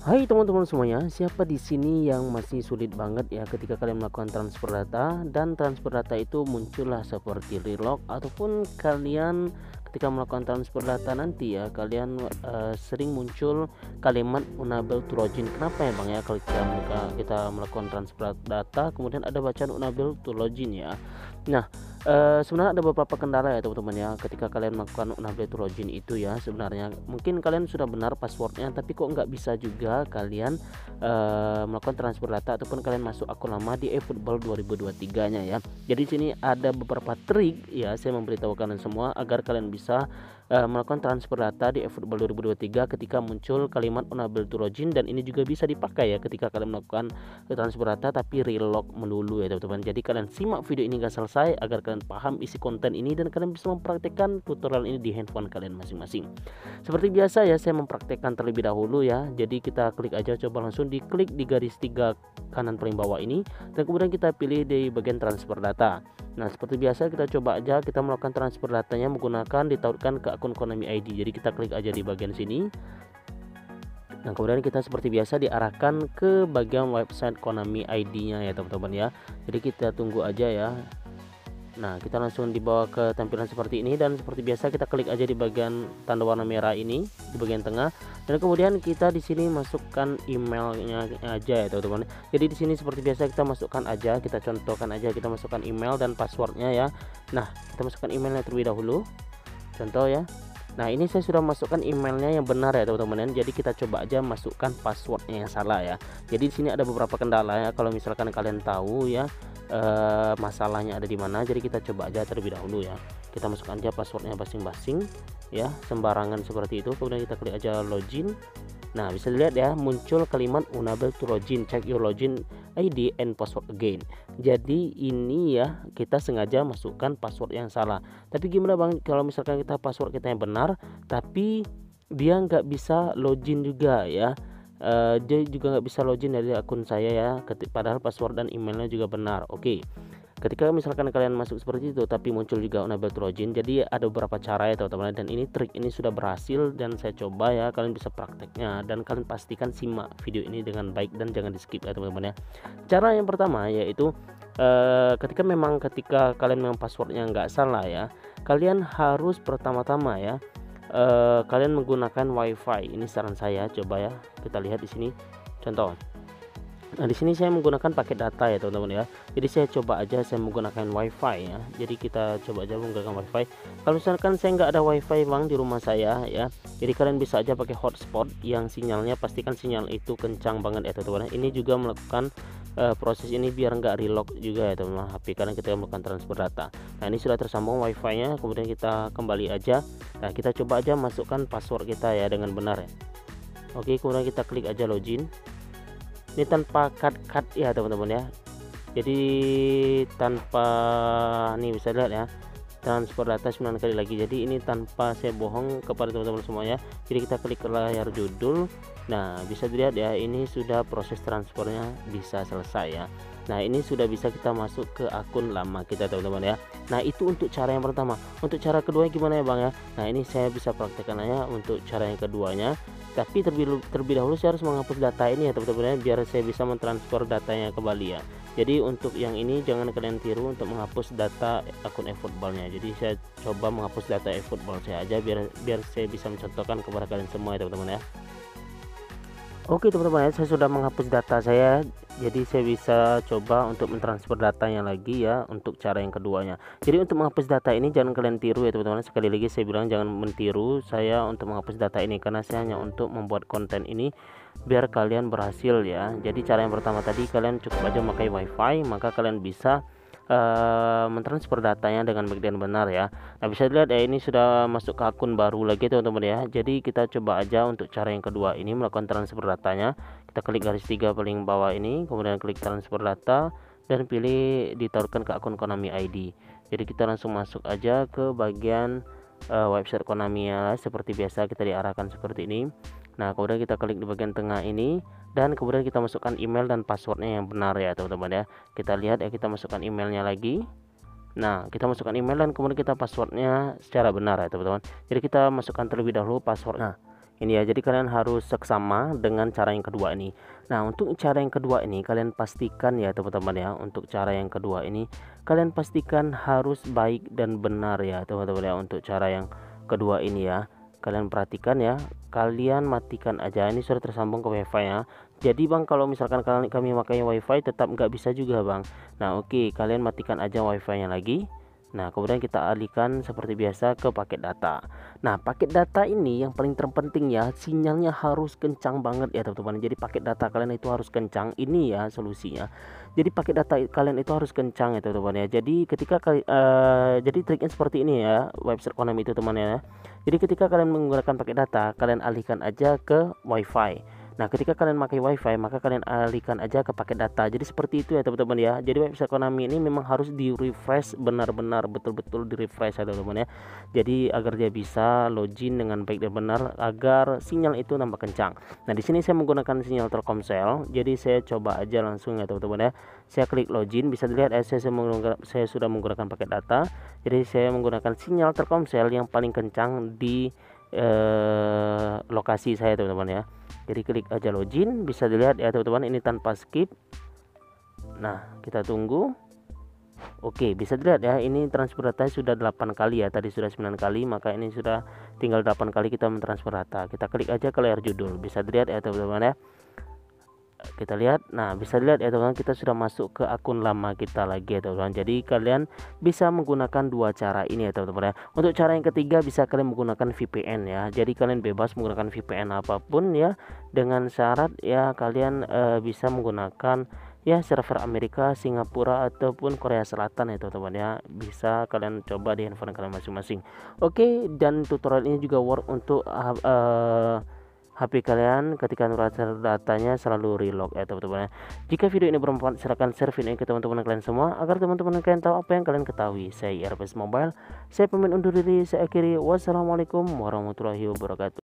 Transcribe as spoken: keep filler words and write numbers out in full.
Hai teman-teman semuanya, siapa di sini yang masih sulit banget ya ketika kalian melakukan transfer data dan transfer data itu muncullah seperti relog ataupun kalian ketika melakukan transfer data nanti ya kalian uh, sering muncul kalimat unable to login. Kenapa ya Bang ya kalau kita, kita melakukan transfer data kemudian ada bacaan unable to login ya. Nah, Uh, sebenarnya ada beberapa kendala ya teman-teman ya ketika kalian melakukan unable to login itu ya. Sebenarnya mungkin kalian sudah benar passwordnya tapi kok nggak bisa juga kalian uh, melakukan transfer data ataupun kalian masuk akun lama di eFootball dua ribu dua puluh tiga nya ya. Jadi sini ada beberapa trik ya, saya memberitahu kalian semua agar kalian bisa uh, melakukan transfer data di eFootball dua ribu dua puluh tiga ketika muncul kalimat unable to login, dan ini juga bisa dipakai ya ketika kalian melakukan transfer data tapi relog melulu ya teman-teman. Jadi kalian simak video ini gak selesai agar kalian paham isi konten ini dan kalian bisa mempraktekkan tutorial ini di handphone kalian masing-masing. Seperti biasa ya, saya mempraktekkan terlebih dahulu ya. Jadi kita klik aja, coba langsung diklik di garis tiga kanan paling bawah ini dan kemudian kita pilih di bagian transfer data. Nah, seperti biasa kita coba aja kita melakukan transfer datanya menggunakan ditautkan ke akun Konami I D. Jadi kita klik aja di bagian sini. Nah, kemudian kita seperti biasa diarahkan ke bagian website Konami I D-nya ya teman-teman ya. Jadi kita tunggu aja ya. Nah, kita langsung dibawa ke tampilan seperti ini dan seperti biasa kita klik aja di bagian tanda warna merah ini di bagian tengah, dan kemudian kita di sini masukkan emailnya aja ya teman-teman. Jadi di sini seperti biasa kita masukkan aja, kita contohkan aja, kita masukkan email dan passwordnya ya. Nah, kita masukkan emailnya terlebih dahulu. Contoh ya. Nah, ini saya sudah masukkan emailnya yang benar ya teman-teman. Jadi kita coba aja masukkan passwordnya yang salah ya. Jadi di sini ada beberapa kendala ya. Kalau misalkan kalian tahu ya Uh, masalahnya ada di mana, jadi kita coba aja terlebih dahulu ya. Kita masukkan aja passwordnya masing-masing ya, sembarangan seperti itu. Kemudian kita klik aja login. Nah, bisa dilihat ya muncul kalimat unable to login, check your login I D and password again. Jadi ini ya kita sengaja masukkan password yang salah. Tapi gimana Bang kalau misalkan kita password kita yang benar tapi dia nggak bisa login juga ya. Uh, dia juga nggak bisa login dari akun saya ya, padahal password dan emailnya juga benar. Oke, ketika misalkan kalian masuk seperti itu tapi muncul juga unable to login, jadi ada beberapa cara ya teman-teman, dan ini trik ini sudah berhasil dan saya coba ya, kalian bisa prakteknya dan kalian pastikan simak video ini dengan baik dan jangan di skip ya teman-teman ya. Cara yang pertama yaitu uh, ketika memang ketika kalian memang passwordnya nggak salah ya, kalian harus pertama-tama ya Uh, kalian menggunakan WiFi. Ini saran saya, coba ya kita lihat di sini contoh. Nah, di sini saya menggunakan paket data ya teman-teman ya. Jadi saya coba aja saya menggunakan WiFi ya. Jadi kita coba aja menggunakan WiFi. Kalau misalkan saya nggak ada WiFi Bang di rumah saya ya, jadi kalian bisa aja pakai hotspot yang sinyalnya pastikan sinyal itu kencang banget ya teman-teman. Ini juga melakukan uh, proses ini biar nggak relog juga ya teman-teman H P kalian ketika melakukan transfer data. Nah, ini sudah tersambung WiFi-nya, kemudian kita kembali aja. Nah, kita coba aja masukkan password kita ya dengan benar ya. Oke, kemudian kita klik aja login. Ini tanpa cut-cut ya teman-teman ya. Jadi tanpa, nih bisa lihat ya, transfer data sembilan kali lagi. Jadi ini tanpa saya bohong kepada teman-teman semuanya. Jadi kita klik ke layar judul. Nah, bisa dilihat ya, ini sudah proses transfernya bisa selesai ya. Nah, ini sudah bisa kita masuk ke akun lama kita teman-teman ya. Nah, itu untuk cara yang pertama. Untuk cara kedua gimana ya Bang ya? Nah, ini saya bisa praktekkan aja untuk cara yang keduanya. Tapi terlebih, terlebih dahulu saya harus menghapus data ini ya teman-teman ya, biar saya bisa mentransfer datanya kembali ya. Jadi untuk yang ini jangan kalian tiru untuk menghapus data akun eFootball-nya. Jadi saya coba menghapus data eFootball saya aja biar biar saya bisa mencontohkan kepada kalian semua ya teman-teman ya. Oke teman-teman ya, saya sudah menghapus data saya, jadi saya bisa coba untuk mentransfer datanya lagi ya untuk cara yang keduanya. Jadi untuk menghapus data ini jangan kalian tiru ya teman-teman, sekali lagi saya bilang jangan mentiru saya untuk menghapus data ini, karena saya hanya untuk membuat konten ini biar kalian berhasil ya. Jadi cara yang pertama tadi kalian cukup aja memakai WiFi, maka kalian bisa Uh, mentransfer datanya dengan baik dan benar ya. Nah, bisa dilihat ya ini sudah masuk ke akun baru lagi teman-teman ya. Jadi kita coba aja untuk cara yang kedua ini melakukan transfer datanya. Kita klik garis tiga paling bawah ini, kemudian klik transfer data dan pilih ditaruhkan ke akun Konami I D. Jadi kita langsung masuk aja ke bagian uh, website Konami ya, seperti biasa kita diarahkan seperti ini. Nah, kemudian kita klik di bagian tengah ini dan kemudian kita masukkan email dan passwordnya yang benar ya teman-teman ya. Kita lihat ya, kita masukkan emailnya lagi. Nah, kita masukkan email dan kemudian kita passwordnya secara benar ya teman-teman. Jadi kita masukkan terlebih dahulu password. Nah, ini ya. Jadi kalian harus seksama dengan cara yang kedua ini. Nah, untuk cara yang kedua ini kalian pastikan ya teman-teman ya, untuk cara yang kedua ini kalian pastikan harus baik dan benar ya teman-teman ya. Untuk cara yang kedua ini ya, kalian perhatikan ya, kalian matikan aja. Ini sudah tersambung ke wifi ya. Jadi bang, kalau misalkan kalian kami pakai wifi tetap nggak bisa juga bang. Nah oke, okay, kalian matikan aja wifi nya lagi. Nah kemudian kita alihkan seperti biasa ke paket data. Nah paket data ini yang paling terpenting ya, sinyalnya harus kencang banget ya teman-teman. Jadi paket data kalian itu harus kencang, ini ya solusinya. Jadi paket data kalian itu harus kencang ya teman-teman ya. Jadi ketika kalian uh, jadi triknya seperti ini ya, website Konami itu teman ya. Jadi ketika kalian menggunakan paket data, kalian alihkan aja ke wifi. Nah ketika kalian pakai wifi, maka kalian alihkan aja ke paket data. Jadi seperti itu ya teman-teman ya. Jadi website Konami ini memang harus di refresh benar-benar, betul-betul di refresh ya teman-teman ya. Jadi agar dia bisa login dengan baik dan benar, agar sinyal itu nambah kencang. Nah di sini saya menggunakan sinyal Telkomsel. Jadi saya coba aja langsung ya teman-teman ya. Saya klik login, bisa dilihat eh, saya, saya, saya sudah menggunakan paket data. Jadi saya menggunakan sinyal Telkomsel yang paling kencang di eh, lokasi saya teman-teman ya. Jadi klik aja login, bisa dilihat ya teman-teman, ini tanpa skip. Nah kita tunggu. Oke, bisa dilihat ya, ini transfer data sudah delapan kali ya, tadi sudah sembilan kali, maka ini sudah tinggal delapan kali kita mentransfer data. Kita klik aja ke layar judul, bisa dilihat ya teman-teman ya. Kita lihat, nah bisa dilihat ya teman-teman, kita sudah masuk ke akun lama kita lagi ya teman-teman. Jadi kalian bisa menggunakan dua cara ini ya teman-teman ya. Untuk cara yang ketiga bisa kalian menggunakan V P N ya. Jadi kalian bebas menggunakan V P N apapun ya, dengan syarat ya kalian e, bisa menggunakan ya server Amerika, Singapura ataupun Korea Selatan ya teman-teman ya. Bisa kalian coba di handphone kalian masing-masing. Oke, dan tutorial ini juga work untuk uh, uh, H P kalian ketika transfer datanya selalu reload ya teman-teman. Jika video ini bermanfaat, silahkan share video ini ke teman-teman kalian semua agar teman-teman kalian tahu apa yang kalian ketahui. Saya I R P S Mobile, saya pamit undur diri, saya akhiri. Wassalamualaikum warahmatullahi wabarakatuh.